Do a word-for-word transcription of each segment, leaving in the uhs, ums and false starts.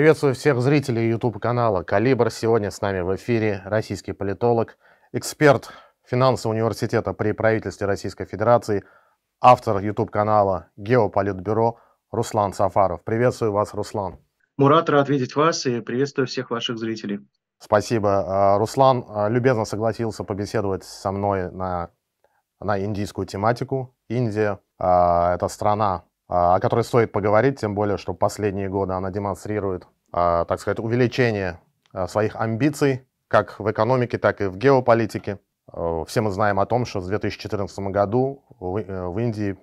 Приветствую всех зрителей YouTube-канала «Калибр». Сегодня с нами в эфире российский политолог, эксперт финансового университета при правительстве Российской Федерации, автор YouTube-канала «Геополитбюро» Руслан Сафаров. Приветствую вас, Руслан. Мурат, рад видеть вас и приветствую всех ваших зрителей. Спасибо. Руслан любезно согласился побеседовать со мной на, на индийскую тематику. Индия – это страна, о которой стоит поговорить, тем более, что последние годы она демонстрирует, так сказать, увеличение своих амбиций, как в экономике, так и в геополитике. Все мы знаем о том, что в две тысячи четырнадцатом году в Индии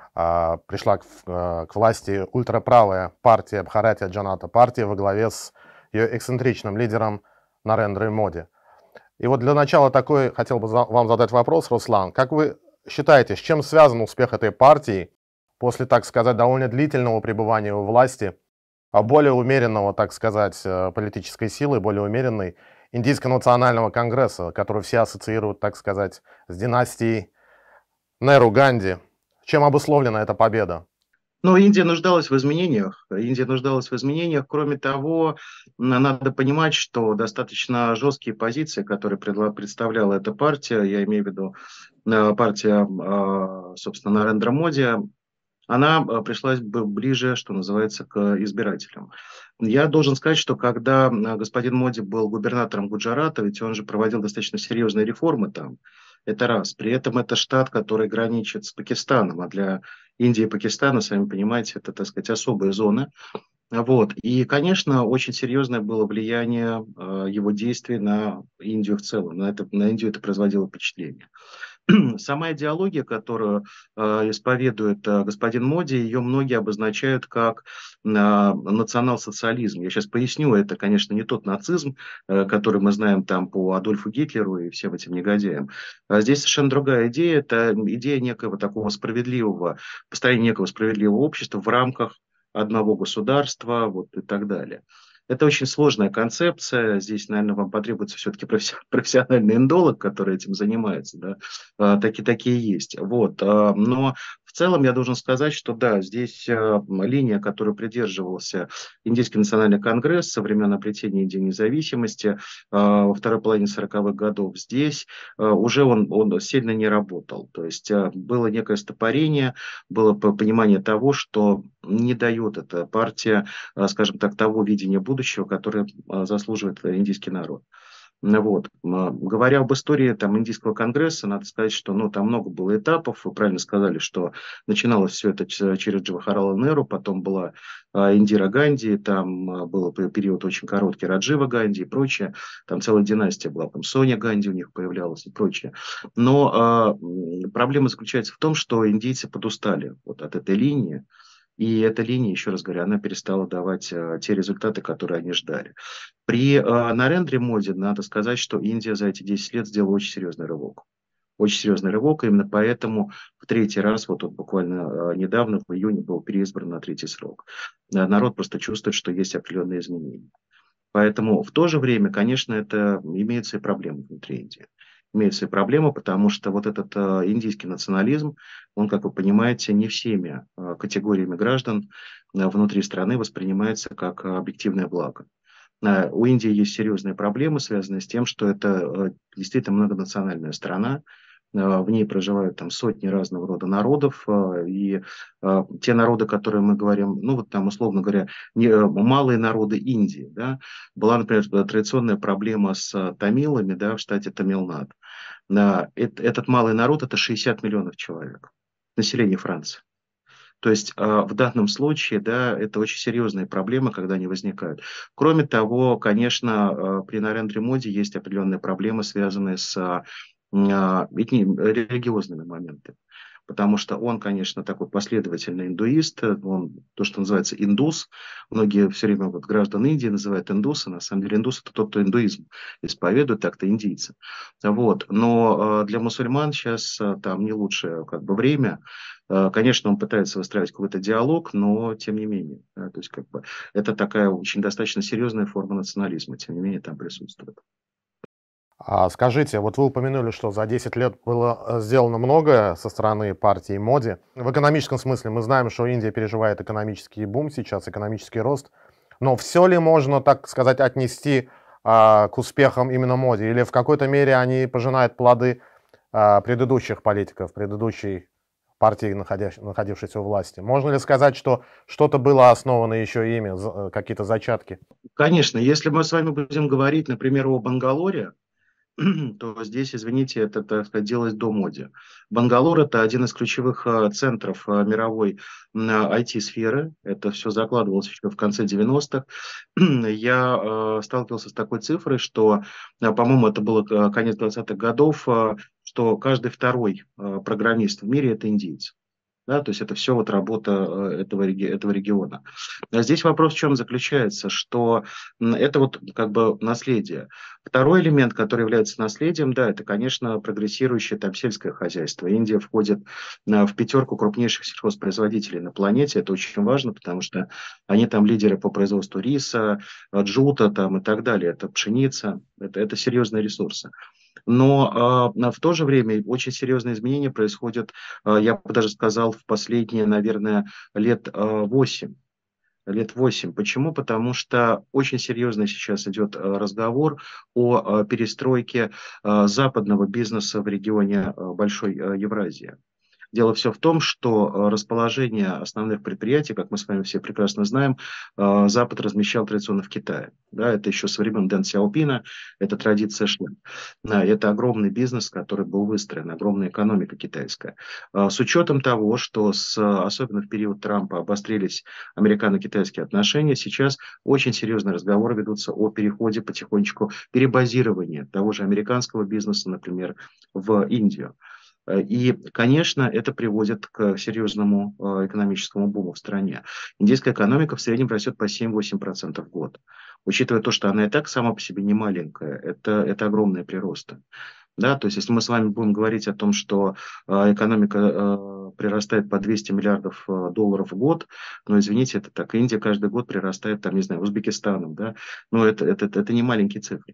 пришла к власти ультраправая партия Бхаратия Джаната партия во главе с ее эксцентричным лидером Нарендрой Моди. И вот для начала такой хотел бы вам задать вопрос, Руслан. Как вы считаете, с чем связан успех этой партии после, так сказать, довольно длительного пребывания у власти, а более умеренного, так сказать, политической силы, более умеренной Индийского национального конгресса, который все ассоциируют, так сказать, с династией Неру-Ганди? Чем обусловлена эта победа? Ну, Индия нуждалась в изменениях. Индия нуждалась в изменениях. Кроме того, надо понимать, что достаточно жесткие позиции, которые представляла эта партия, я имею в виду партия, собственно, Нарендра Моди, она пришлась бы ближе, что называется, к избирателям. Я должен сказать, что когда господин Моди был губернатором Гуджарата, ведь он же проводил достаточно серьезные реформы там, это раз. При этом это штат, который граничит с Пакистаном, а для Индии и Пакистана, сами понимаете, это, так сказать, особые зоны. Вот. И, конечно, очень серьезное было влияние э, его действий на Индию в целом. На, это, на Индию это производило впечатление. Сама идеология, которую э, исповедует э, господин Моди, ее многие обозначают как э, национал-социализм. Я сейчас поясню, это, конечно, не тот нацизм, э, который мы знаем там по Адольфу Гитлеру и всем этим негодяям. А здесь совершенно другая идея. Это идея некого такого справедливого, построения некого справедливого общества в рамках одного государства, вот и так далее. Это очень сложная концепция. Здесь, наверное, вам потребуется все-таки профессиональный индолог, который этим занимается. Да? А, таки, такие есть. Вот. А, но в целом я должен сказать, что да, здесь а, линия, которую придерживался Индийский национальный конгресс со времен обретения Индии независимости а, во второй половине сороковых годов, здесь а, уже он, он сильно не работал. То есть а, было некое стопорение, было понимание того, что не дает эта партия, а, скажем так, того видения будущего, будущего, которое заслуживает индийский народ. Вот. Говоря об истории там, Индийского конгресса, надо сказать, что ну, там много было этапов. Вы правильно сказали, что начиналось все это через Джавахарлала Неру, потом была Индира Ганди, там был период очень короткий Раджива Ганди и прочее. Там целая династия была, там Соня Ганди у них появлялась и прочее. Но э, проблема заключается в том, что индийцы подустали вот от этой линии. И эта линия, еще раз говорю, она перестала давать а, те результаты, которые они ждали. При а, Нарендре Моди надо сказать, что Индия за эти десять лет сделала очень серьезный рывок. Очень серьезный рывок, и именно поэтому в третий раз, вот он буквально а, недавно, в июне, был переизбран на третий срок. А, народ просто чувствует, что есть определенные изменения. Поэтому в то же время, конечно, это имеются и проблемы внутри Индии. Имеются и проблемы, потому что вот этот э, индийский национализм, он, как вы понимаете, не всеми э, категориями граждан э, внутри страны воспринимается как э, объективное благо. Э, у Индии есть серьезные проблемы, связанные с тем, что это э, действительно многонациональная страна. В ней проживают там сотни разного рода народов, и э, те народы, которые мы говорим, ну вот там, условно говоря, не, малые народы Индии, да, была, например, традиционная проблема с тамилами, да, в штате Тамилнад. Э, этот малый народ – это шестьдесят миллионов человек, население Франции. То есть э, в данном случае, да, это очень серьезные проблемы, когда они возникают. Кроме того, конечно, э, при Нарендре Моди есть определенные проблемы, связанные с религиозными моментами. Потому что он, конечно, такой последовательный индуист, он то, что называется индус. Многие все время вот, граждан Индии называют индусы. На самом деле индус – это тот, кто индуизм исповедует, так-то индийцы. Вот. Но для мусульман сейчас там не лучшее как бы, время. Конечно, он пытается выстраивать какой-то диалог, но тем не менее. Да, то есть, как бы, это такая очень достаточно серьезная форма национализма, тем не менее, там присутствует. А скажите, вот вы упомянули, что за десять лет было сделано многое со стороны партии Моди. В экономическом смысле мы знаем, что Индия переживает экономический бум сейчас, экономический рост. Но все ли можно, так сказать, отнести а, к успехам именно Моди? Или в какой-то мере они пожинают плоды а, предыдущих политиков, предыдущей партии, находящ- находившейся у власти? Можно ли сказать, что что-то было основано еще ими, за- какие-то зачатки? Конечно, если мы с вами будем говорить, например, о Бангалоре, то здесь, извините, это, так сказать, делалось до Моди. Бангалор – это один из ключевых э, центров э, мировой ай ти-сферы. Это все закладывалось еще в конце девяностых. Я э, сталкивался с такой цифрой, что, э, по-моему, это было э, конец двадцатых годов, э, что каждый второй э, программист в мире – это индейец. Да, то есть это все вот работа э, этого, реги- этого региона. А здесь вопрос в чем заключается, что м, это вот как бы наследие. Второй элемент, который является наследием, да, это, конечно, прогрессирующее там сельское хозяйство. Индия входит э, в пятерку крупнейших сельхозпроизводителей на планете. Это очень важно, потому что они там лидеры по производству риса, э, джута там и так далее. Это пшеница, это, это серьезные ресурсы. Но а, в то же время очень серьезные изменения происходят, а, я бы даже сказал, в последние, наверное, лет а, восемь. Лет восемь. Почему? Потому что очень серьезно сейчас идет а, разговор о а, перестройке а, западного бизнеса в регионе а, Большой а, Евразии. Дело все в том, что э, расположение основных предприятий, как мы с вами все прекрасно знаем, э, Запад размещал традиционно в Китае. Да, это еще со времен Дэн Сяопина, это традиция шла. Да, это огромный бизнес, который был выстроен, огромная экономика китайская. Э, С учетом того, что с, особенно в период Трампа обострились американо-китайские отношения, сейчас очень серьезные разговоры ведутся о переходе потихонечку, перебазировании того же американского бизнеса, например, в Индию. Э, И, конечно, это приводит к серьезному э, экономическому буму в стране. Индийская экономика в среднем растет по семь-восемь процентов в год. Учитывая то, что она и так сама по себе не маленькая, это, это огромные приросты. Да, то есть если мы с вами будем говорить о том, что э, экономика э, прирастает по двести миллиардов э, долларов в год, ну, извините, это так, Индия каждый год прирастает, там, не знаю, Узбекистаном, да, но это, это, это не маленькие цифры.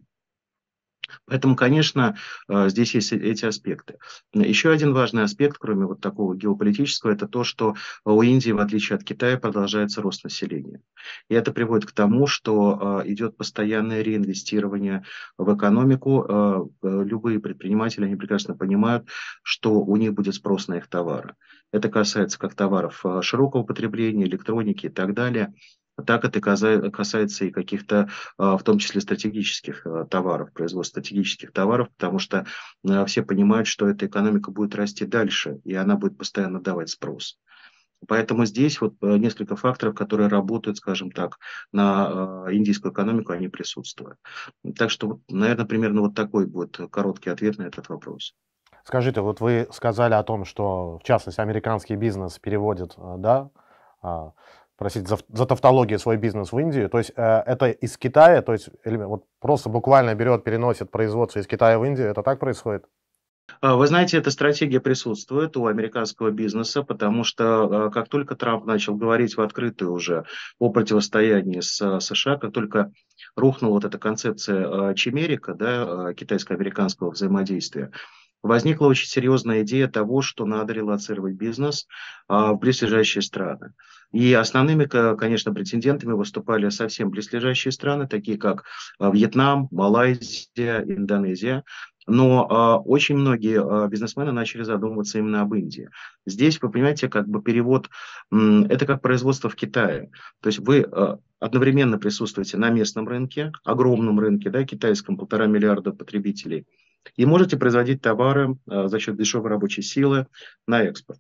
Поэтому, конечно, э, здесь есть э- эти аспекты. Еще один важный аспект, кроме вот такого геополитического, это то, что у Индии, в отличие от Китая, продолжается рост населения. И это приводит к тому, что э, идет постоянное реинвестирование в экономику. Э, э, Любые предприниматели, они прекрасно понимают, что у них будет спрос на их товары. Это касается как товаров э, широкого потребления, электроники и так далее. Так это каса- касается и каких-то а, в том числе стратегических а, товаров, производства стратегических товаров, потому что а, все понимают, что эта экономика будет расти дальше, и она будет постоянно давать спрос. Поэтому здесь вот а, несколько факторов, которые работают, скажем так, на а, индийскую экономику, они присутствуют. Так что, вот, наверное, примерно вот такой будет короткий ответ на этот вопрос. Скажите, вот вы сказали о том, что, в частности, американский бизнес переводит, э, да, а, простите за, за тавтологию, свой бизнес в Индию. То есть э, это из Китая, то есть или вот просто буквально берет, переносит производство из Китая в Индию. Это так происходит? А, Вы знаете, эта стратегия присутствует у американского бизнеса, потому что а, как только Трамп начал говорить в открытую уже о противостоянии с а, США, как только рухнула вот эта концепция а, Чимерика, да, а, китайско-американского взаимодействия, возникла очень серьезная идея того, что надо релоцировать бизнес а, в близлежащие страны. И основными, ко- конечно, претендентами выступали совсем близлежащие страны, такие как а, Вьетнам, Малайзия, Индонезия. Но а, очень многие а, бизнесмены начали задумываться именно об Индии. Здесь, вы понимаете, как бы перевод, м, это как производство в Китае. То есть вы а, одновременно присутствуете на местном рынке, огромном рынке, да, китайском, полтора миллиарда потребителей, и можете производить товары а, за счет дешевой рабочей силы на экспорт.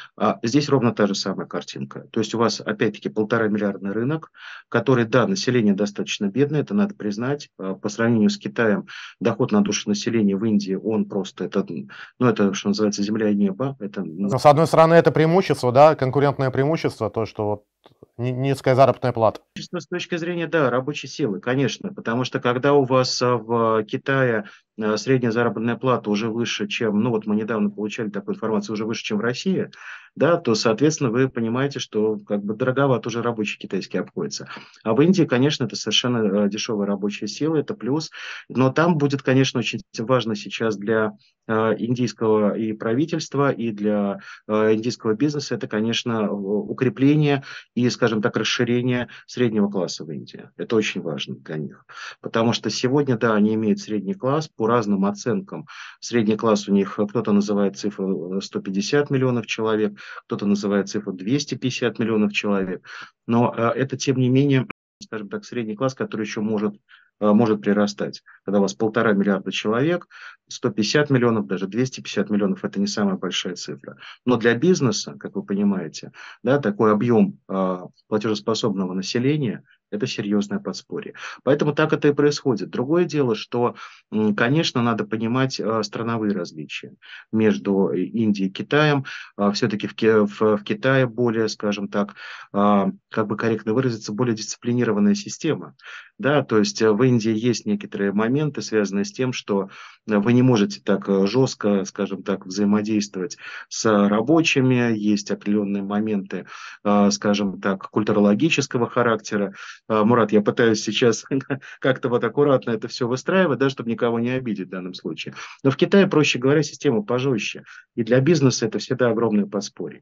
А здесь ровно та же самая картинка. То есть у вас опять-таки полтора миллиардный рынок, который, да, население достаточно бедное, это надо признать. А По сравнению с Китаем доход на душу населения в Индии, он просто, это, ну, это, что называется, земля и небо. Это, ну, Но, с одной стороны, это преимущество, да, конкурентное преимущество, то, что вот ни- низкая заработная плата. с точки зрения, да, рабочей силы, конечно, потому что когда у вас а, в Китае э, средняя заработная плата уже выше, чем, ну вот мы недавно получали такую информацию, уже выше, чем в России, да, то, соответственно, вы понимаете, что как бы дороговато уже рабочий китайский обходится. А в Индии, конечно, это совершенно э, дешевая рабочая сила, это плюс, но там будет, конечно, очень важно сейчас для э, индийского и правительства, и для э, индийского бизнеса, это, конечно, укрепление и, скажем так, расширение среднего класса в Индии. Это очень важно для них. Потому что сегодня, да, они имеют средний класс по разным оценкам. Средний класс у них, кто-то называет цифру сто пятьдесят миллионов человек, кто-то называет цифру двести пятьдесят миллионов человек. Но э, это, тем не менее, скажем так, средний класс, который еще может, э, может прирастать. Когда у вас полтора миллиарда человек, сто пятьдесят миллионов, даже двести пятьдесят миллионов – это не самая большая цифра. Но для бизнеса, как вы понимаете, да, такой объем э, платежеспособного населения – это серьезное подспорье. Поэтому так это и происходит. Другое дело, что, м, конечно, надо понимать э, страновые различия между Индией и Китаем. Э, все-таки в, Ки- в, в Китае более, скажем так, э, как бы корректно выразиться, более дисциплинированная система. Да, то есть э, в Индии есть некоторые моменты, связанные с тем, что э, вы не можете так э, жестко, скажем так, взаимодействовать с рабочими, есть определенные моменты, э, скажем так, культурологического характера. Э, Мурат, я пытаюсь сейчас как-то вот аккуратно это все выстраивать, да, чтобы никого не обидеть в данном случае. Но в Китае, проще говоря, система пожестче. И для бизнеса это всегда огромное подспорье.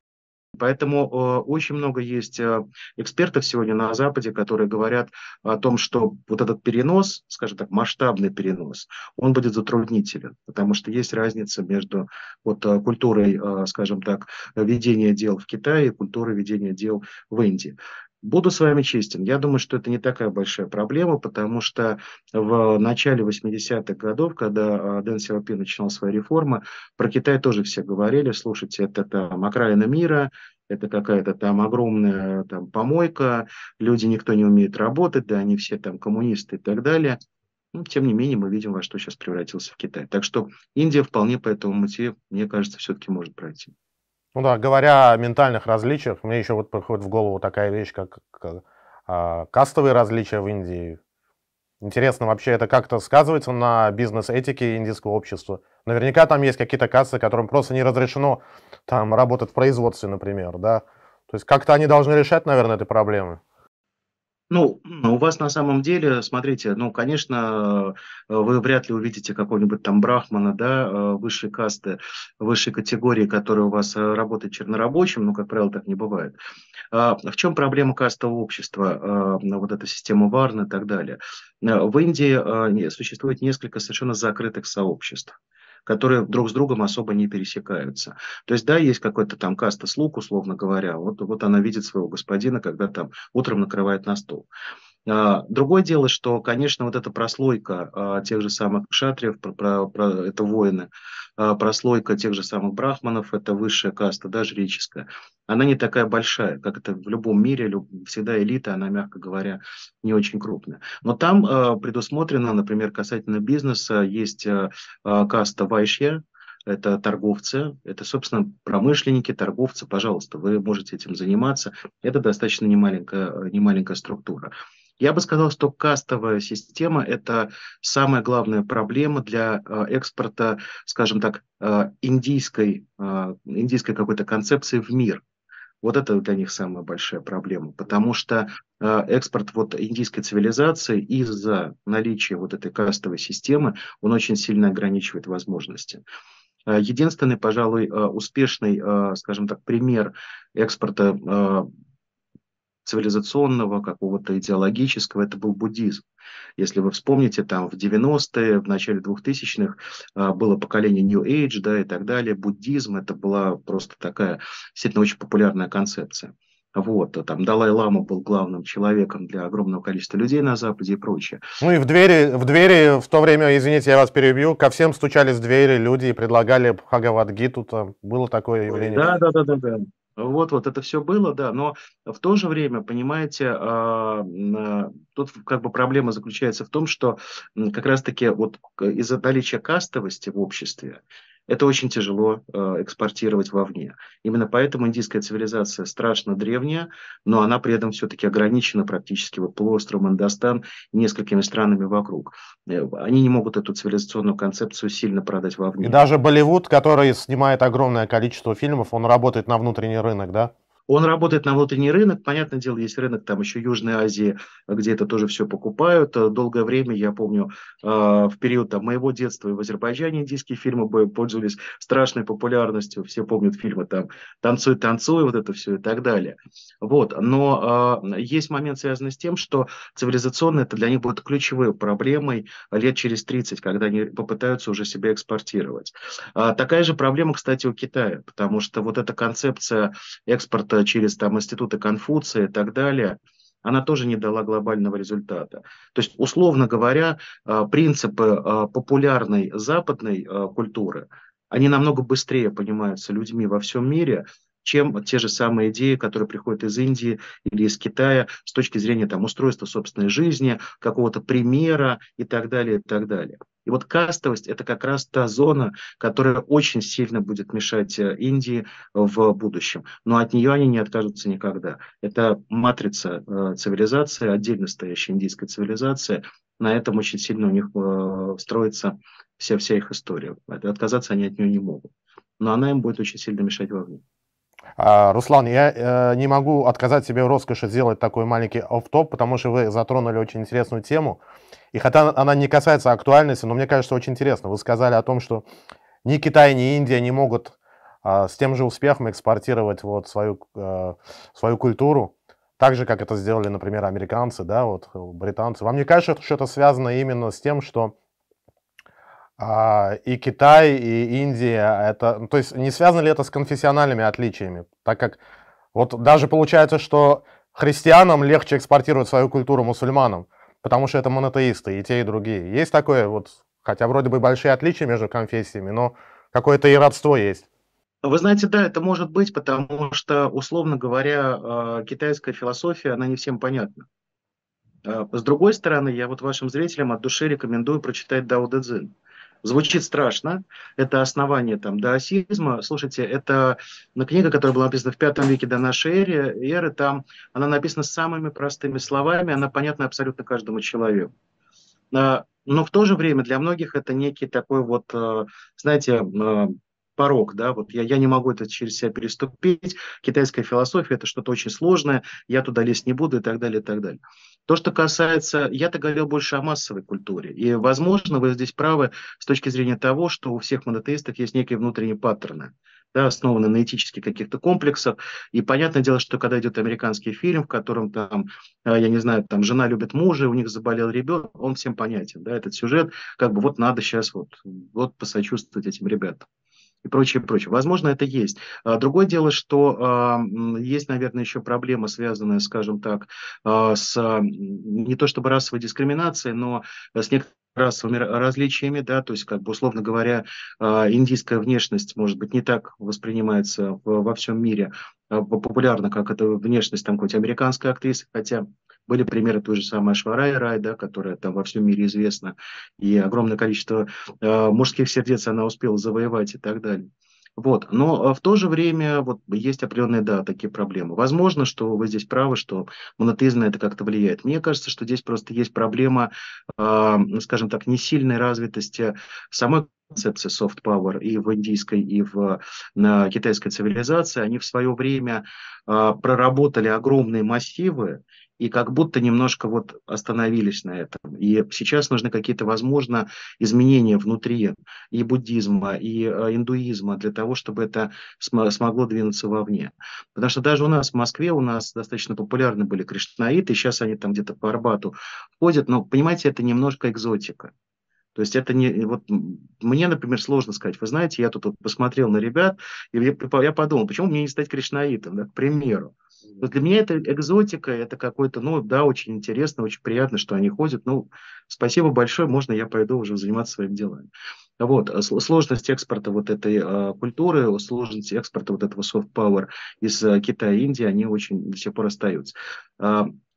Поэтому э, очень много есть э, экспертов сегодня на Западе, которые говорят о том, что вот этот перенос, скажем так, масштабный перенос, он будет затруднителен, потому что есть разница между вот, э, культурой, э, скажем так, ведения дел в Китае и культурой ведения дел в Индии. Буду с вами честен, я думаю, что это не такая большая проблема, потому что в начале восьмидесятых годов, когда э, Дэн Сяопин начинал свои реформы, про Китай тоже все говорили, слушайте, это там окраина мира, это какая-то там огромная там помойка, люди, никто не умеет работать, да, они все там коммунисты и так далее. Ну, тем не менее, мы видим, во что сейчас превратился в Китай. Так что Индия вполне по этому пути, мне кажется, все-таки может пройти. Ну да, говоря о ментальных различиях, мне еще вот приходит в голову такая вещь, как, как, а, кастовые различия в Индии. Интересно, вообще это как-то сказывается на бизнес-этике индийского общества? Наверняка там есть какие-то касты, которым просто не разрешено там работать в производстве, например, да? То есть как-то они должны решать, наверное, эти проблемы. Ну, у вас на самом деле, смотрите, ну, конечно, э, вы вряд ли увидите какого-нибудь там брахмана, да, э, высшей касты, высшей категории, который у вас э, работает чернорабочим, ну, как правило, так не бывает. А в чем проблема кастового общества, э, вот эта система Варн и так далее? Э, В Индии э, не- существует несколько совершенно закрытых сообществ, которые друг с другом особо не пересекаются. То есть, да, есть какой-то там каста слуг, условно говоря, вот, вот она видит своего господина, когда там утром накрывает на стол. А, Другое дело, что, конечно, вот эта прослойка а, тех же самых кшатриев, про- про- про- это воины, а, прослойка тех же самых брахманов, это высшая каста, даже жреческая, она не такая большая, как это в любом мире, люб- всегда элита, она, мягко говоря, не очень крупная. Но там а, предусмотрено, например, касательно бизнеса, есть а, а, каста вайшья, это торговцы, это, собственно, промышленники, торговцы, пожалуйста, вы можете этим заниматься. Это достаточно немаленькая, немаленькая структура. Я бы сказал, что кастовая система – это самая главная проблема для э, экспорта, скажем так, э, индийской, э, индийской какой-то концепции в мир. Вот это для них самая большая проблема, потому что э, экспорт вот индийской цивилизации из-за наличия вот этой кастовой системы, он очень сильно ограничивает возможности. Э, Единственный, пожалуй, э, успешный, э, скажем так, пример экспорта э, цивилизационного, какого-то идеологического, это был буддизм. Если вы вспомните, там в девяностые, в начале двухтысячных а, было поколение New Age, да, и так далее. Буддизм — это была просто такая действительно очень популярная концепция. Вот, а там Далай-Лама был главным человеком для огромного количества людей на Западе и прочее. Ну и в двери, в двери в то время, извините, я вас перебью, ко всем стучались в двери люди и предлагали Бхагавад-гиту, там было такое явление. Да, да, да, да, да. Вот, вот это все было, да, но в то же время, понимаете, а, м, а, тут как бы проблема заключается в том, что м, как раз-таки вот к- из-за наличия кастовости в обществе Это очень тяжело э, экспортировать вовне. Именно поэтому индийская цивилизация страшно древняя, но она при этом все-таки ограничена практически вот полуостровом Индостан и несколькими странами вокруг. Э, Они не могут эту цивилизационную концепцию сильно продать И вовне. даже Болливуд, который снимает огромное количество фильмов, он работает на внутренний рынок, да? Он работает на внутренний рынок. Понятное дело, есть рынок там еще Южной Азии, где это тоже все покупают. Э, Долгое время, я помню, э, в период там, моего детства и в Азербайджане индийские фильмы бы пользовались страшной популярностью. Все помнят фильмы там «Танцуй, танцуй», вот это все и так далее. Вот. Но э, есть момент, связанный с тем, что цивилизационно это для них будет ключевой проблемой лет через тридцать, когда они попытаются уже себя экспортировать. А такая же проблема, кстати, у Китая, потому что вот эта концепция экспорта через там, институты Конфуция и так далее, она тоже не дала глобального результата. То есть, условно говоря, а, принципы а, популярной западной а, культуры, они намного быстрее понимаются людьми во всем мире, чем те же самые идеи, которые приходят из Индии или из Китая с точки зрения там, устройства собственной жизни, какого-то примера и так далее, и так далее. И вот кастовость – это как раз та зона, которая очень сильно будет мешать э, Индии в будущем. Но от нее они не откажутся никогда. Это матрица э, цивилизации, отдельно стоящая индийская цивилизация. На этом очень сильно у них э, строится вся, вся их история. Отказаться они от нее не могут. Но она им будет очень сильно мешать вовне. А, Руслан, я э, не могу отказать себе в роскоши сделать такой маленький офф-топ, потому что вы затронули очень интересную тему. И хотя она не касается актуальности, но мне кажется очень интересно. Вы сказали о том, что ни Китай, ни Индия не могут а, с тем же успехом экспортировать вот свою, э, свою культуру, так же, как это сделали, например, американцы, да, вот, британцы. Вам не кажется, что это связано именно с тем, что а, и Китай, и Индия, это, ну, то есть не связано ли это с конфессиональными отличиями? Так как вот даже получается, что христианам легче экспортировать свою культуру мусульманам, потому что это монотеисты, и те, и другие. Есть такое вот, хотя вроде бы большие отличия между конфессиями, но какое-то и родство есть. Вы знаете, да, это может быть, потому что, условно говоря, э, китайская философия, она не всем понятна. Э, С другой стороны, я вот вашим зрителям от души рекомендую прочитать Дао Дэ Цзин. Звучит страшно, это основание там даосизма. Слушайте, это ну, книга, которая была написана в пятом веке до нашей эры, эры, там она написана самыми простыми словами, она понятна абсолютно каждому человеку. А, Но в то же время для многих это некий такой вот, э, знаете, э, порог, да, вот я, я не могу это через себя переступить, китайская философия это что-то очень сложное, я туда лезть не буду и так далее, и так далее. То, что касается, я-то говорил больше о массовой культуре, и, возможно, вы здесь правы с точки зрения того, что у всех монотеистов есть некие внутренние паттерны, да, основаны на этических каких-то комплексах, и понятное дело, что когда идет американский фильм, в котором там а, я не знаю, там жена любит мужа, у них заболел ребенок, он всем понятен, да, этот сюжет, как бы вот надо сейчас вот, вот посочувствовать этим ребятам и прочее, прочее. Возможно, это есть. А, Другое дело, что а, м, есть, наверное, еще проблема, связанная, скажем так, а, с а, не то чтобы расовой дискриминацией, но с некоторыми расовыми ра- различиями, да, то есть, как бы, условно говоря, а, индийская внешность, может быть, не так воспринимается в- во всем мире а, популярно, как это внешность там какой-нибудь американской актрисы, хотя были примеры той же самой Ашварай Рай, да, которая там во всем мире известна, и огромное количество э, мужских сердец она успела завоевать и так далее. Вот. Но э, в то же время вот, есть определенные, да, такие проблемы. Возможно, что вы здесь правы, что монотеизм на это как-то влияет. Мне кажется, что здесь просто есть проблема, э, скажем так, не сильной развитости самой концепции soft power и в индийской, и в на китайской цивилизации. Они в свое время э, проработали огромные массивы, и как будто немножко вот остановились на этом. И сейчас нужны какие-то, возможно, изменения внутри и буддизма, и э, индуизма для того, чтобы это см- смогло двинуться вовне. Потому что даже у нас в Москве у нас достаточно популярны были кришнаиты, сейчас они там где-то по Арбату ходят, но, понимаете, это немножко экзотика. То есть это не... Вот мне, например, сложно сказать. Вы знаете, я тут вот посмотрел на ребят, и я, я подумал, почему мне не стать кришнаитом, да, к примеру. Вот для меня это экзотика, это какой-то, ну да, очень интересно, очень приятно, что они ходят. Ну, спасибо большое, можно я пойду уже заниматься своими делами. Вот, а с- сложность экспорта вот этой э, культуры, сложность экспорта вот этого soft power из э, Китая и Индии, они очень до сих пор остаются. А,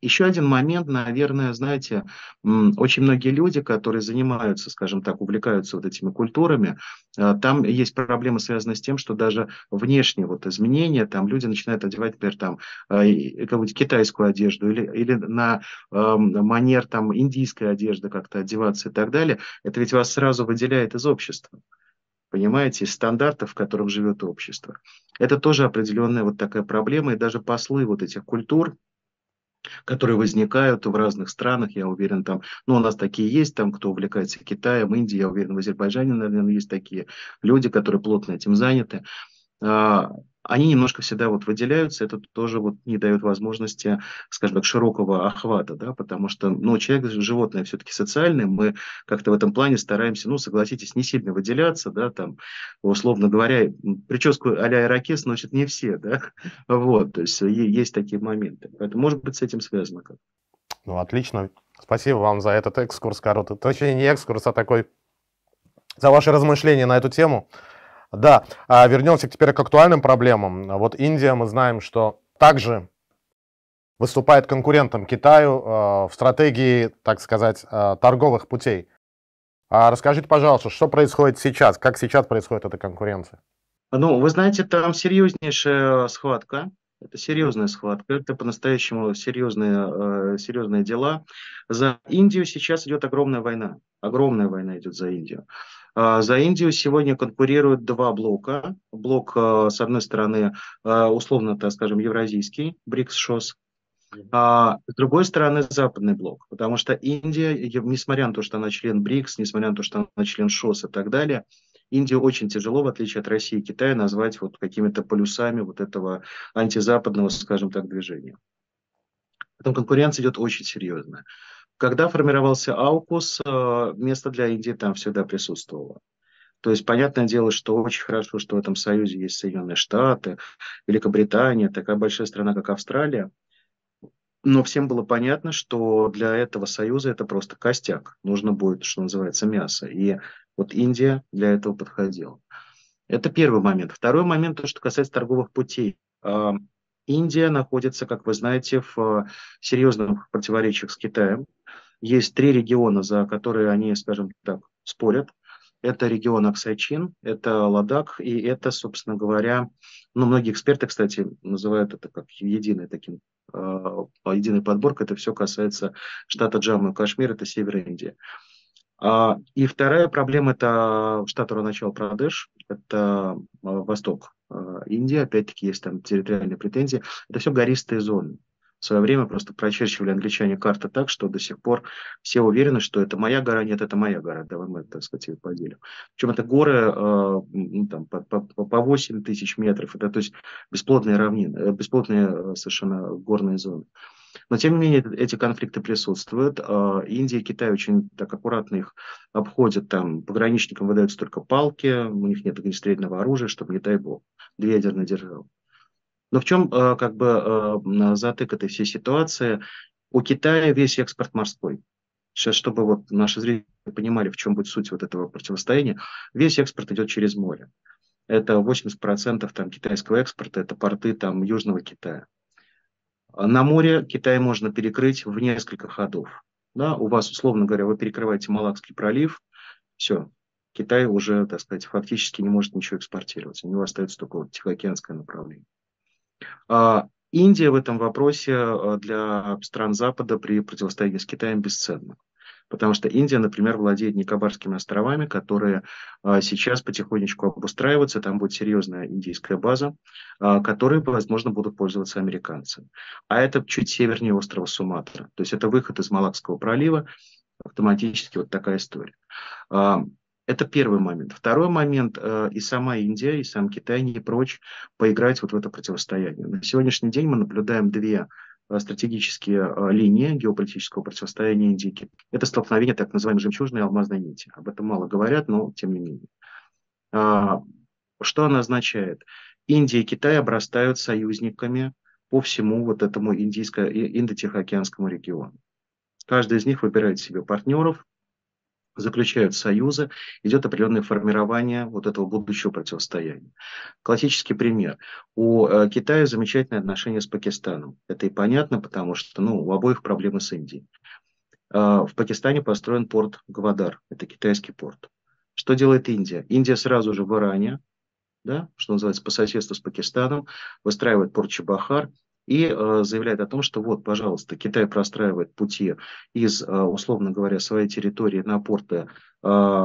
Еще один момент, наверное, знаете, м, очень многие люди, которые занимаются, скажем так, увлекаются вот этими культурами, а, там есть проблемы, связанные с тем, что даже внешние вот изменения, там люди начинают одевать, например, там а, и- какую-нибудь китайскую одежду или, или на ам, манер там индийской одежды как-то одеваться и так далее. Это ведь вас сразу выделяет из общества. Понимаете, из стандартов, в котором живет общество. Это тоже определенная вот такая проблема, и даже послы вот этих культур, которые возникают в разных странах, я уверен, там, ну, у нас такие есть, там, кто увлекается Китаем, Индией, я уверен, в Азербайджане, наверное, есть такие люди, которые плотно этим заняты. А, Они немножко всегда вот выделяются, это тоже вот не дает возможности, скажем так, широкого охвата, да, потому что, ну, человек, животное все-таки социальное, мы как-то в этом плане стараемся, ну, согласитесь, не сильно выделяться, да, там, условно говоря, м, прическу а-ля ирокез носят не все, да, вот, то есть е- есть такие моменты, поэтому, может быть, с этим связано как. Ну, отлично. Спасибо вам за этот экскурс короткий. Точнее, не экскурс, а такой, за ваши размышления на эту тему. Да, а вернемся теперь к актуальным проблемам. Вот Индия, мы знаем, что также выступает конкурентом Китаю э, в стратегии, так сказать, э, торговых путей. А расскажите, пожалуйста, что происходит сейчас? Как сейчас происходит эта конкуренция? Ну, вы знаете, там серьезнейшая схватка. Это серьезная схватка, это по-настоящему серьезные, э, серьезные дела. За Индию сейчас идет огромная война. Огромная война идет за Индию. А, За Индию сегодня конкурируют два блока. Блок, э, с одной стороны, э, условно, так скажем, евразийский, БРИКС-ШОС, а с другой стороны, западный блок. Потому что Индия, е- несмотря на то, что она член БРИКС, несмотря на то, что она член ШОС и так далее, Индию очень тяжело, в отличие от России и Китая, назвать вот какими-то полюсами вот этого антизападного, скажем так, движения. Поэтому конкуренция идет очень серьезная. Когда формировался АУКУС, э, место для Индии там всегда присутствовало. То есть, понятное дело, что очень хорошо, что в этом союзе есть Соединенные Штаты, Великобритания, такая большая страна, как Австралия. Но всем было понятно, что для этого союза это просто костяк. Нужно будет, что называется, мясо. И вот Индия для этого подходила. Это первый момент. Второй момент, то, что касается торговых путей. А, Индия находится, как вы знаете, в а, серьезных противоречиях с Китаем. Есть три региона, за которые они, скажем так, спорят. Это регион Аксайчин, это Ладак, и это, собственно говоря, ну, многие эксперты, кстати, называют это как единый таким, э, единый подборка. Это все касается штата Джамму и Кашмир, это север Индии. А, и вторая проблема – это штат Аруначал-Прадеш, это э, восток э, Индии, опять-таки есть там территориальные претензии. Это все гористые зоны. В свое время просто прочерчивали англичане карты так, что до сих пор все уверены, что это моя гора, нет, это моя гора. Давай мы, так сказать, ее поделим. Причем это горы э, ну, там, по, по, по восемь тысяч метров, это то есть бесплодные равнины, э, бесплодные э, совершенно горные зоны. Но, тем не менее, эти конфликты присутствуют. А, Индия и Китай очень так аккуратно их обходят. Там пограничникам выдаются только палки, у них нет огнестрельного оружия, чтобы, не дай бог, две ядерные державы. Но в чем а, как бы а, затык этой всей ситуации? У Китая весь экспорт морской. Сейчас, чтобы вот наши зрители понимали, в чем будет суть вот этого противостояния, весь экспорт идет через море. Это восемьдесят процентов там, китайского экспорта, это порты там, Южного Китая. На море Китай можно перекрыть в несколько ходов. Да, у вас, условно говоря, вы перекрываете Малакский пролив, все, Китай уже, так сказать, фактически не может ничего экспортировать. У него остается только вот Тихоокеанское направление. А Индия в этом вопросе а, для стран Запада при противостоянии с Китаем бесценна. Потому что Индия, например, владеет Никобарскими островами, которые а, сейчас потихонечку обустраиваются. Там будет серьезная индийская база, а, которой, возможно, будут пользоваться американцы. А это чуть севернее острова Суматра. То есть это выход из Малакского пролива. Автоматически вот такая история. А, Это первый момент. Второй момент, э, и сама Индия, и сам Китай не прочь поиграть вот в это противостояние. На сегодняшний день мы наблюдаем две э, стратегические э, линии геополитического противостояния Индии и Китая. Это столкновение так называемой жемчужной и алмазной нити. Об этом мало говорят, но тем не менее. А, Что она означает? Индия и Китай обрастают союзниками по всему вот этому индийско- и- индо-тихоокеанскому региону. Каждый из них выбирает себе партнеров, заключают союзы, идет определенное формирование вот этого будущего противостояния. Классический пример. У э, Китая замечательные отношения с Пакистаном. Это и понятно, потому что ну, у обоих проблемы с Индией. Э, в Пакистане построен порт Гвадар, это китайский порт. Что делает Индия? Индия сразу же в Иране, да, что называется, по соседству с Пакистаном, выстраивает порт Чабахар и э, заявляет о том, что вот, пожалуйста, Китай простраивает пути из, э, условно говоря, своей территории на порты э,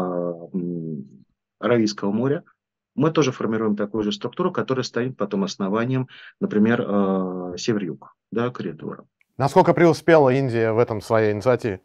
м, Аравийского моря. Мы тоже формируем такую же структуру, которая станет потом основанием, например, э, север-юг, да, коридора. Насколько преуспела Индия в этом своей инициативе?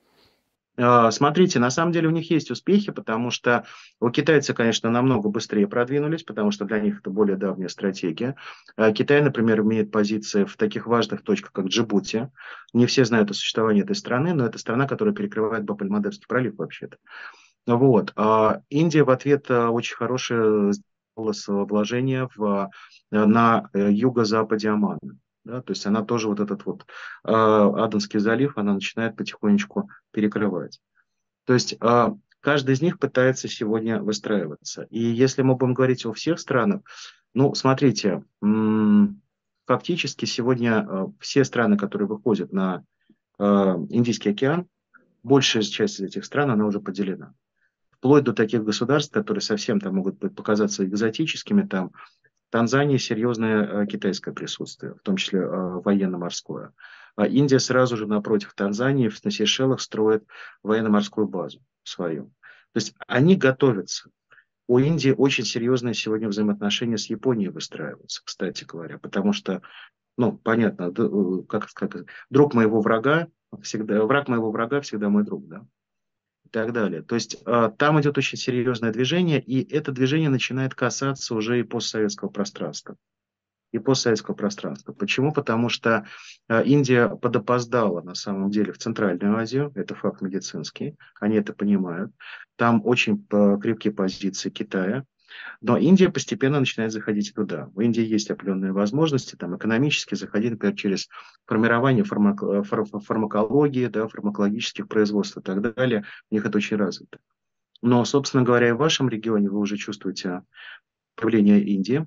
А, Смотрите, на самом деле у них есть успехи, потому что у китайцев, конечно, намного быстрее продвинулись, потому что для них это более давняя стратегия. А Китай, например, имеет позиции в таких важных точках, как Джибути. Не все знают о существовании этой страны, но это страна, которая перекрывает Баб-эль-Мандебский пролив вообще-то. Вот. А Индия в ответ э, очень хорошее сделала вложение в, э, на э, юго-западе Омана. Да, то есть она тоже вот этот вот э, Аденский залив, она начинает потихонечку перекрывать. То есть э, каждый из них пытается сегодня выстраиваться. И если мы будем говорить о всех странах, ну, смотрите, м, фактически сегодня э, все страны, которые выходят на э, Индийский океан, большая часть из этих стран, она уже поделена. Вплоть до таких государств, которые совсем там могут быть, показаться экзотическими, там в Танзании серьезное э, китайское присутствие, в том числе э, военно-морское. А Индия сразу же напротив Танзании на Сейшелах строит военно-морскую базу свою. То есть они готовятся. У Индии очень серьезные сегодня взаимоотношения с Японией выстраиваются, кстати говоря, потому что, ну, понятно, д- э, как сказать, друг моего врага всегда, враг моего врага всегда мой друг, да, и так далее. То есть э, там идет очень серьезное движение, и это движение начинает касаться уже и постсоветского пространства. И постсоветского пространства. Почему? Потому что э, Индия подопоздала на самом деле в Центральную Азию, это факт медицинский, они это понимают. Там очень э, крепкие позиции Китая, но Индия постепенно начинает заходить туда. В Индии есть определенные возможности, там, экономически заходить, например, через формирование фармак... фар... фармакологии, да, фармакологических производств и так далее. У них это очень развито. Но, собственно говоря, и в вашем регионе вы уже чувствуете появление Индии.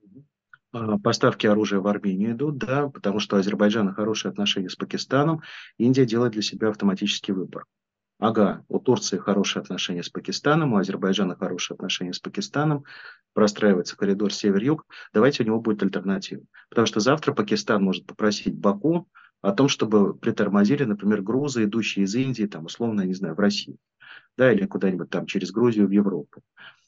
А, Поставки оружия в Армению идут, да, потому что у Азербайджана хорошие отношения с Пакистаном. Индия делает для себя автоматический выбор. Ага, у Турции хорошие отношения с Пакистаном, у Азербайджана хорошие отношения с Пакистаном, простраивается коридор север-юг, давайте у него будет альтернатива. Потому что завтра Пакистан может попросить Баку о том, чтобы притормозили, например, грузы, идущие из Индии, там, условно, я не знаю, в Россию, да, или куда-нибудь там через Грузию в Европу.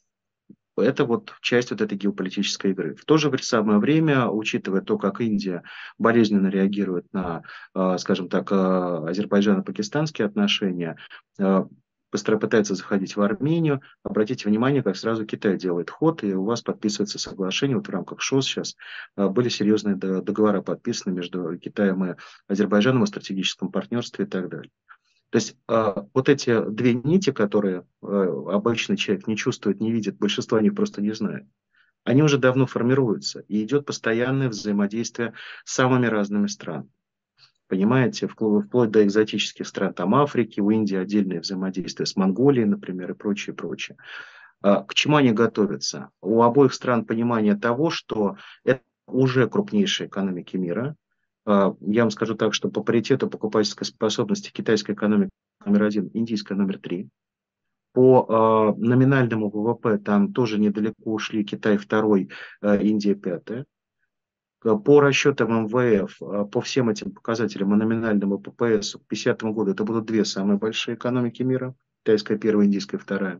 Это вот часть вот этой геополитической игры. В то же самое время, учитывая то, как Индия болезненно реагирует на, э, скажем так, э, азербайджано-пакистанские отношения, э, быстро пытается заходить в Армению, обратите внимание, как сразу Китай делает ход, и у вас подписывается соглашение, вот в рамках ШОС сейчас э, были серьезные договора подписаны между Китаем и Азербайджаном о стратегическом партнерстве и так далее. То есть э, вот эти две нити, которые э, обычный человек не чувствует, не видит, большинство них просто не знает, они уже давно формируются, и идет постоянное взаимодействие с самыми разными странами. Понимаете, вплоть, вплоть до экзотических стран, там Африки, у Индии отдельное взаимодействие с Монголией, например, и прочее, прочее. А, к чему они готовятся? У обоих стран понимание того, что это уже крупнейшие экономики мира. А, Я вам скажу так, что по паритету покупательской способности китайская экономика номер один, индийская номер три. По э, номинальному ВВП там тоже недалеко ушли Китай второй, э, Индия пятая. К- По расчетам МВФ, э, по всем этим показателям и номинальному ППС к пятидесятому году это будут две самые большие экономики мира. Китайская первая, индийская вторая.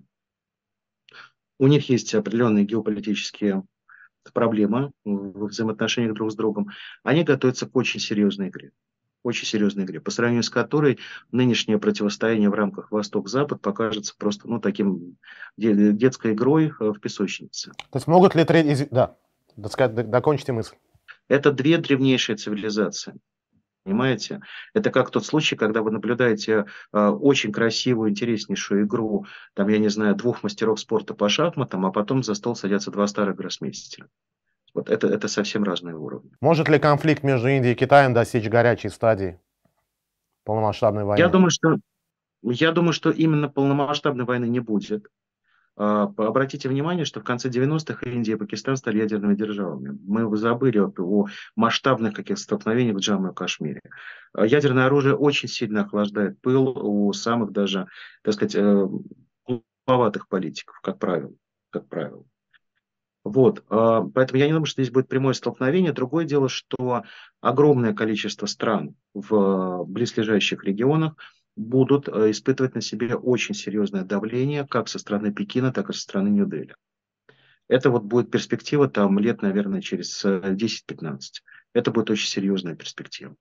У них есть определенные геополитические проблемы в взаимоотношениях друг с другом. Они готовятся к очень серьезной игре. Очень серьезной игре, по сравнению с которой нынешнее противостояние в рамках Восток-Запад покажется просто ну, таким де- детской игрой э, в песочнице. То есть могут ли третий... Да, доска- д- докончите мысль. Это две древнейшие цивилизации. Понимаете? Это как тот случай, когда вы наблюдаете э, очень красивую, интереснейшую игру, там, я не знаю, двух мастеров спорта по шахматам, а потом за стол садятся два старых гроссмейстера. Вот это, это совсем разные уровни. Может ли конфликт между Индией и Китаем достичь горячей стадии полномасштабной Я войны? думаю, что Я думаю, что именно полномасштабной войны не будет. А, по- Обратите внимание, что в конце девяностых Индия и Пакистан стали ядерными державами. Мы забыли о, о масштабных каких-то столкновениях в Джамму и Кашмире. А Ядерное оружие очень сильно охлаждает пыл у самых даже, так сказать, э, глуповатых политиков, как правило. Как правило. Вот, а, поэтому я не думаю, что здесь будет прямое столкновение. Другое дело, что огромное количество стран в близлежащих регионах будут э, испытывать на себе очень серьезное давление как со стороны Пекина, так и со стороны Нью-Дели. Это вот будет перспектива там лет, наверное, через э, десять-пятнадцать. Это будет очень серьезная перспектива.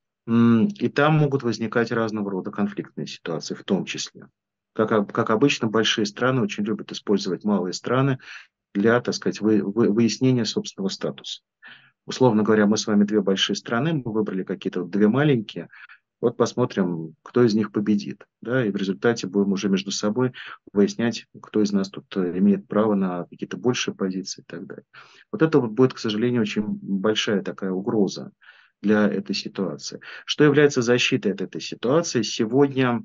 М, И там могут возникать разного рода конфликтные ситуации, в том числе. Как, об- как обычно, большие страны очень любят использовать малые страны для, так сказать, вы- вы- выяснения собственного статуса. Условно говоря, мы с вами две большие страны, мы выбрали какие-то вот две маленькие, вот посмотрим, кто из них победит, да, и в результате будем уже между собой выяснять, кто из нас тут э, имеет право на какие-то большие позиции и так далее. Вот это вот будет, к сожалению, очень большая такая угроза для этой ситуации. Что является защитой от этой ситуации? Сегодня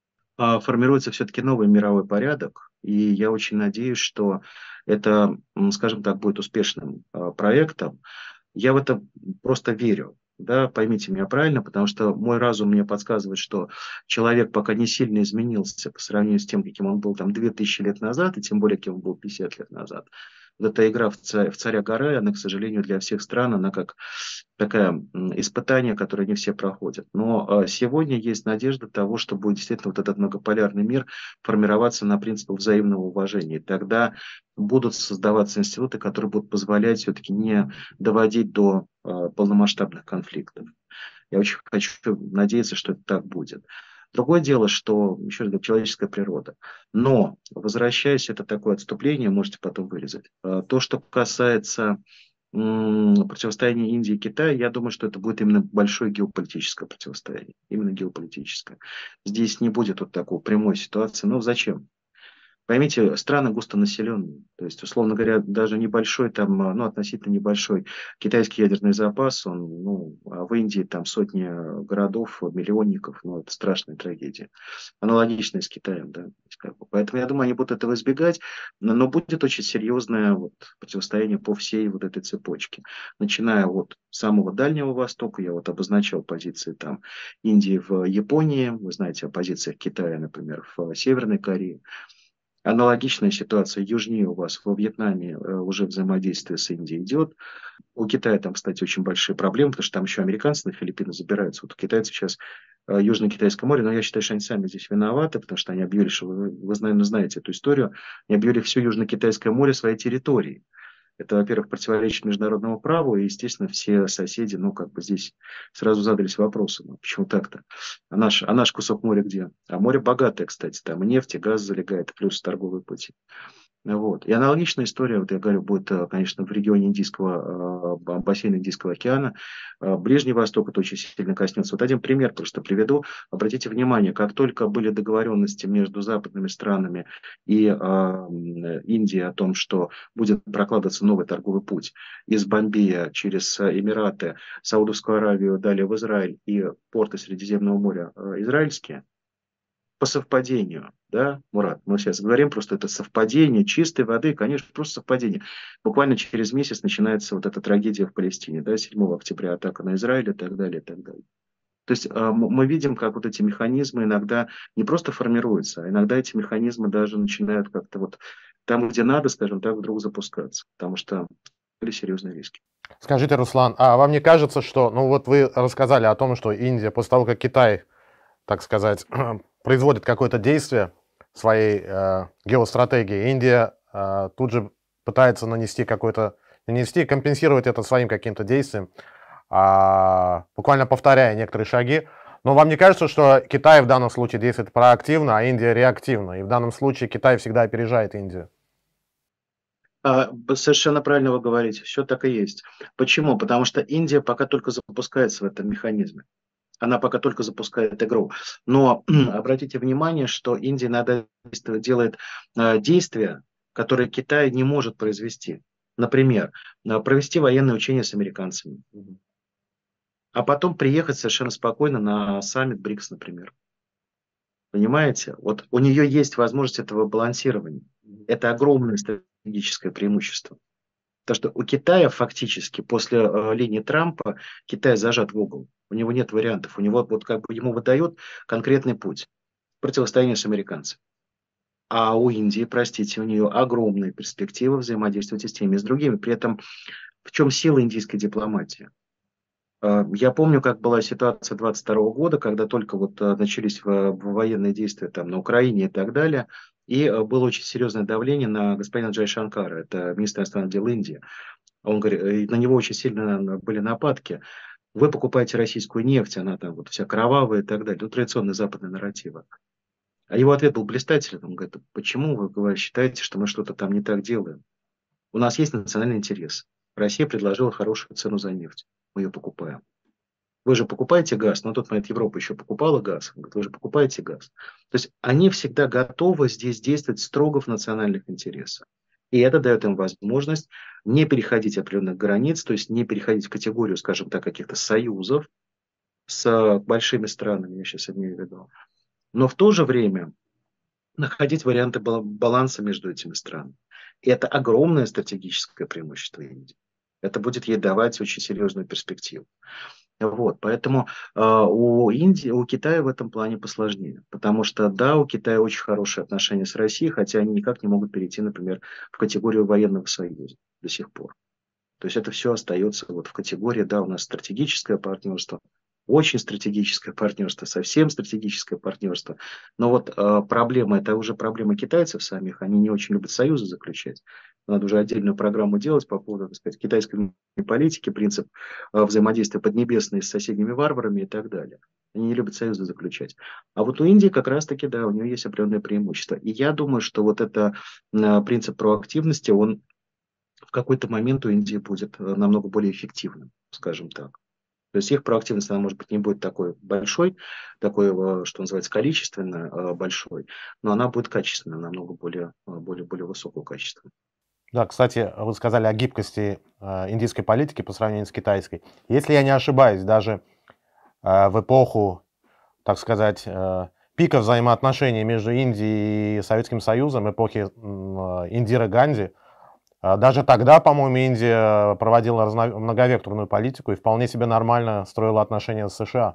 а, формируется все-таки новый мировой порядок, и я очень надеюсь, что это, м, скажем так, будет успешным а, проектом. Я в это просто верю. Да, поймите меня правильно, потому что мой разум мне подсказывает, что человек пока не сильно изменился по сравнению с тем, каким он был там две тысячи лет назад, и тем более, каким он был пятьдесят лет назад. Вот эта игра в царя, в царя горы, она, к сожалению, для всех стран, она как такое м, испытание, которое не все проходят. Но э, сегодня есть надежда того, что будет действительно вот этот многополярный мир формироваться на принципах взаимного уважения. И тогда будут создаваться институты, которые будут позволять все-таки не доводить до э, полномасштабных конфликтов. Я очень хочу надеяться, что это так будет. Другое дело, что, еще раз говорю, человеческая природа. Но, возвращаясь, это такое отступление, можете потом вырезать. Э, То, что касается м, противостояние Индии и Китая, я думаю, что это будет именно большое геополитическое противостояние. Именно геополитическое. Здесь не будет вот такой прямой ситуации. Но зачем? Поймите, страны густонаселенные. То есть, условно говоря, даже небольшой, там, а, ну, относительно небольшой китайский ядерный запас, он, ну, а в Индии там сотни городов, миллионников, ну, это страшная трагедия. Аналогично и с Китаем, да. То есть, как бы, поэтому я думаю, они будут этого избегать, но, но будет очень серьезное вот, противостояние по всей вот этой цепочке. Начиная от самого Дальнего Востока, я вот обозначал позиции там Индии в Японии, вы знаете о позициях Китая, например, в Северной Корее. Аналогичная ситуация южнее у вас во Вьетнаме э, уже взаимодействие с Индией идет. У Китая там, кстати, очень большие проблемы, потому что там еще американцы на Филиппины забираются. Вот у китайцев сейчас э, Южно-Китайское море, но я считаю, что они сами здесь виноваты, потому что они объявили, что вы, вы, наверное, знаете эту историю, они объявили все Южно-Китайское море своей территорией. Это, во-первых, противоречит международному праву, и, естественно, все соседи, ну, как бы здесь сразу задались вопросом, ну, почему так-то? А наш, а наш кусок моря где? А море богатое, кстати, там и нефть, и газ залегает, плюс торговые пути. Вот. И аналогичная история, вот я говорю, будет, э, конечно, в регионе Индийского, э, ба- бассейна Индийского океана. Э, Ближний Восток это очень сильно коснется. Вот один пример просто приведу. Обратите внимание, как только были договоренности между западными странами и э, м, э, Индией о том, что будет прокладываться новый торговый путь из Бомбея через э, Эмираты, Саудовскую Аравию, далее в Израиль и порты Средиземного моря э, израильские, по совпадению, да, Мурат, мы сейчас говорим, просто это совпадение чистой воды, конечно, просто совпадение. Буквально через месяц начинается вот эта трагедия в Палестине, да, седьмого октября атака на Израиль и так далее, и так далее. То есть а, м- мы видим, как вот эти механизмы иногда не просто формируются, а иногда эти механизмы даже начинают как-то вот там, где надо, скажем так, вдруг запускаться, потому что были серьезные риски. Скажите, Руслан, а вам не кажется, что, ну вот вы рассказали о том, что Индия после того, как Китай, так сказать, производит какое-то действие своей э, геостратегии, Индия э, тут же пытается нанести какой-то, нанести, компенсировать это своим каким-то действием, а, буквально повторяя некоторые шаги. Но вам не кажется, что Китай в данном случае действует проактивно, а Индия реактивно? И в данном случае Китай всегда опережает Индию. А, б- Совершенно правильно вы говорите, все так и есть. Почему? Потому что Индия пока только запускается в этом механизме. Она пока только запускает игру. Но обратите внимание, что Индия иногда действует- делает э, действия, которые Китай не может произвести. Например, э, провести военные учения с американцами, а потом приехать совершенно спокойно на саммит БРИКС, например. Понимаете? Вот у нее есть возможность этого балансирования. Это огромное стратегическое преимущество. То, что у Китая фактически после э, линии Трампа Китай зажат в угол. У него нет вариантов. У него вот как бы ему выдает конкретный путь противостояния с американцами. А у Индии, простите, у нее огромные перспективы взаимодействовать и с теми, и с другими. При этом в чем сила индийской дипломатии? Э, Я помню, как была ситуация двадцать второго года, когда только вот э, начались во- военные действия там на Украине и так далее, и э, было очень серьезное давление на господина Джай Шанкара, это министр иностранных дел Индии. Он говорит, э, на него очень сильно были нападки. Вы покупаете российскую нефть, она там вот вся кровавая и так далее. Ну, традиционные западные нарративы. А его ответ был блистательным. Он говорит, почему вы говорите, считаете, что мы что-то там не так делаем? У нас есть национальный интерес. Россия предложила хорошую цену за нефть. Мы ее покупаем. Вы же покупаете газ, но на тот момент Европа еще покупала газ. Он говорит, вы же покупаете газ. То есть они всегда готовы здесь действовать строго в национальных интересах. И это дает им возможность не переходить определенных границ, то есть не переходить в категорию, скажем так, каких-то союзов с большими странами, я сейчас имею в виду. Но в то же время находить варианты баланса между этими странами. И это огромное стратегическое преимущество Индии. Это будет ей давать очень серьезную перспективу. Вот, поэтому э, у Индии, у Китая в этом плане посложнее, потому что да, у Китая очень хорошие отношения с Россией, хотя они никак не могут перейти, например, в категорию военного союза до сих пор. То есть это все остается вот в категории, да, у нас стратегическое партнерство, очень стратегическое партнерство, совсем стратегическое партнерство. Но вот э, проблема, это уже проблема китайцев самих, они не очень любят союзы заключать. Надо уже отдельную программу делать по поводу, так сказать, китайской политики, принцип э, взаимодействия Поднебесной с соседними варварами и так далее. Они не любят союзы заключать. А вот у Индии как раз-таки, да, у нее есть определенное преимущество. И я думаю, что вот это э, принцип проактивности, он в какой-то момент у Индии будет э, намного более эффективным, скажем так. То есть их проактивность, она, может быть, не будет такой большой, такой, э, что называется, количественно э, большой, но она будет качественно, намного более, э, более, более высокого качества. Да, кстати, вы сказали о гибкости э, индийской политики по сравнению с китайской. Если я не ошибаюсь, даже э, в эпоху, так сказать, э, пика взаимоотношений между Индией и Советским Союзом, эпохи м, э, Индиры Ганди, э, даже тогда, по-моему, Индия проводила разно- многовекторную политику и вполне себе нормально строила отношения с США.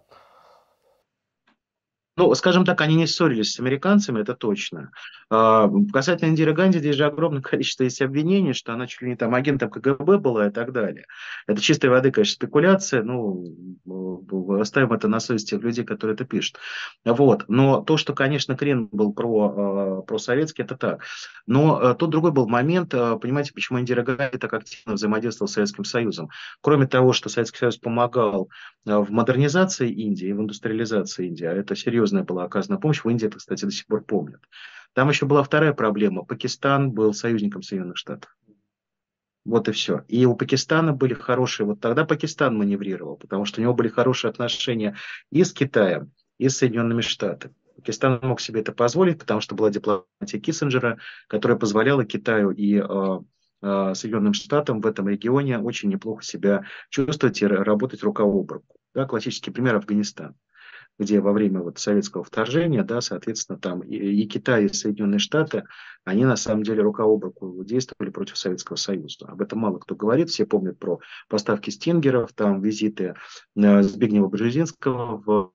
Ну, скажем так, они не ссорились с американцами, это точно. А, Касательно Индиры Ганди, здесь же огромное количество есть обвинений, что она чуть ли не там агентом КГБ была и так далее. Это чистой воды, конечно, спекуляция, ну, э, оставим это на совести тех людей, которые это пишут. Вот. Но то, что, конечно, Крен был про, э, просоветский, это так. Но э, тут другой был момент, э, понимаете, почему Индира Ганди так активно взаимодействовала с Советским Союзом. Кроме того, что Советский Союз помогал э, в модернизации Индии, в индустриализации Индии, а это серьезная была оказана помощь, в Индии это, кстати, до сих пор помнят. Там еще была вторая проблема. Пакистан был союзником Соединенных Штатов. Вот и все. И у Пакистана были хорошие, вот тогда Пакистан маневрировал, потому что у него были хорошие отношения и с Китаем, и с Соединенными Штатами. Пакистан мог себе это позволить, потому что была дипломатия Киссинджера, которая позволяла Китаю и э, э, Соединенным Штатам в этом регионе очень неплохо себя чувствовать и работать рука об руку. Да, классический пример Афганистан, где во время вот советского вторжения, да, соответственно, там и, и Китай, и Соединенные Штаты, они на самом деле рука об руку действовали против Советского Союза. Об этом мало кто говорит, все помнят про поставки стингеров, там визиты э, Збигнева Бжезинского в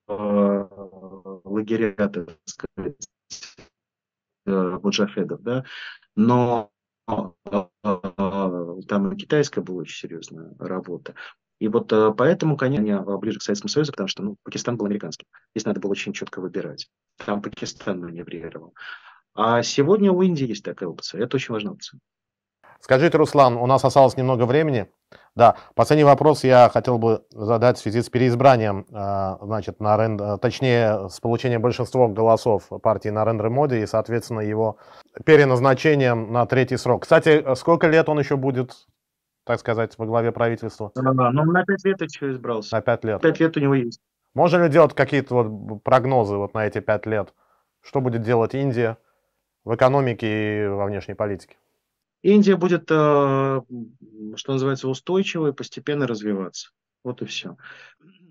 э, лагеря, так сказать, э, муджахедов, да, но э, там и китайская была очень серьезная работа. И вот э, поэтому, конечно, они ближе к Советскому Союзу, потому что ну, Пакистан был американским. Здесь надо было очень четко выбирать. Там Пакистан маневрировал. А сегодня у Индии есть такая опция. Это очень важная опция. Скажите, Руслан, у нас осталось немного времени. Да, последний вопрос я хотел бы задать в связи с переизбранием, э, значит, Нарен- э, точнее, с получением большинства голосов партии Нарендры Моди и, соответственно, его переназначением на третий срок. Кстати, э, сколько лет он еще будет, так сказать, во главе правительства? А, но он на пять лет еще избрался. На пять лет. Пять лет у него есть. Можно ли делать какие-то вот прогнозы вот на эти пять лет? Что будет делать Индия в экономике и во внешней политике? Индия будет, э, что называется, устойчивой, постепенно развиваться. Вот и все.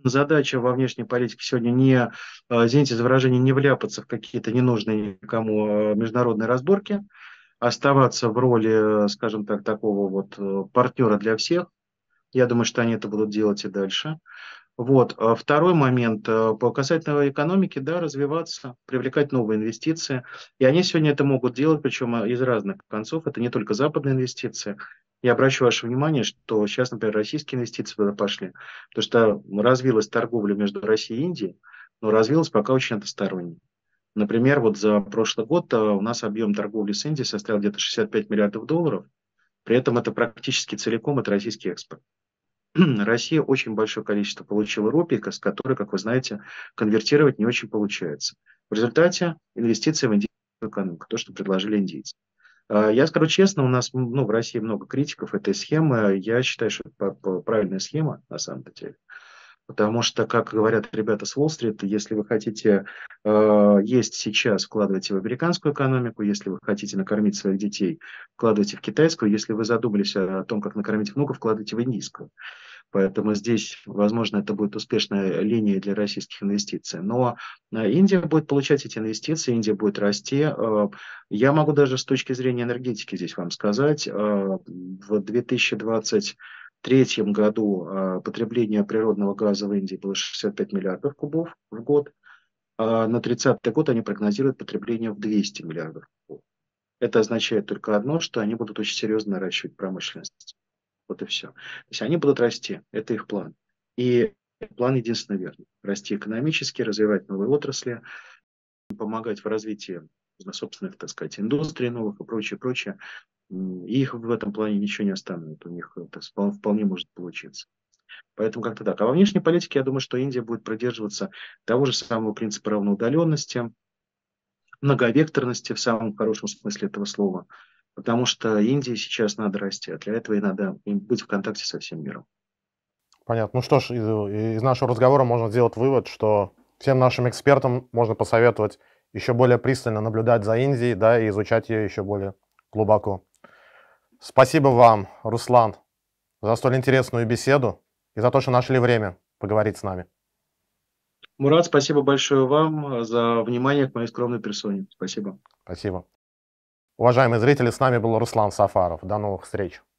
задача во внешней политике сегодня не, э, извините за выражение, не вляпаться в какие-то ненужные никому э, международные разборки, оставаться в роли, э, скажем так, такого вот э, партнера для всех. Я думаю, что они это будут делать и дальше. Вот. А второй момент, э, по касательно экономики, да, развиваться, привлекать новые инвестиции. И они сегодня это могут делать, причем э, из разных концов. Это не только западные инвестиции. Я обращу ваше внимание, что сейчас, например, российские инвестиции туда пошли, потому что развилась торговля между Россией и Индией, но развилась пока очень односторонне. Например, вот за прошлый год э, у нас объем торговли с Индией составил где-то шестьдесят пять миллиардов долларов, при этом это практически целиком это российский экспорт. Россия очень большое количество получила рупий, с которой, как вы знаете, конвертировать не очень получается. В результате инвестиции в индийскую экономику, то, что предложили индийцы. А, Я скажу честно, у нас ну, в России много критиков этой схемы. Я считаю, что это правильная схема на самом-то деле. Потому что, как говорят ребята с Уолл-стрит, если вы хотите э, есть сейчас, вкладывайте в американскую экономику, если вы хотите накормить своих детей, вкладывайте в китайскую, если вы задумались о том, как накормить внуков, вкладывайте в индийскую. Поэтому здесь, возможно, это будет успешная линия для российских инвестиций. Но э, Индия будет получать эти инвестиции, Индия будет расти. Э, Я могу даже с точки зрения энергетики здесь вам сказать, э, в две тысячи двадцать третьем году э, потребление природного газа в Индии было шестьдесят пять миллиардов кубов в год, а на тридцатый год они прогнозируют потребление в двести миллиардов кубов. Это означает только одно, что они будут очень серьезно наращивать промышленность. Вот и все. То есть они будут расти, это их план. И план единственно верный. Расти экономически, развивать новые отрасли, помогать в развитии собственных, так сказать, индустрий новых и прочее, прочее. И их в этом плане ничего не остановит. У них это вполне может получиться. Поэтому как-то так. А во внешней политике, я думаю, что Индия будет придерживаться того же самого принципа равноудаленности, многовекторности в самом хорошем смысле этого слова. Потому что Индии сейчас надо расти, а для этого и надо быть в контакте со всем миром. Понятно. Ну что ж, из, из нашего разговора можно сделать вывод, что всем нашим экспертам можно посоветовать еще более пристально наблюдать за Индией, да, и изучать ее еще более глубоко. Спасибо вам, Руслан, за столь интересную беседу и за то, что нашли время поговорить с нами. Мурат, спасибо большое вам за внимание к моей скромной персоне. Спасибо. Спасибо. Уважаемые зрители, с нами был Руслан Сафаров. До новых встреч.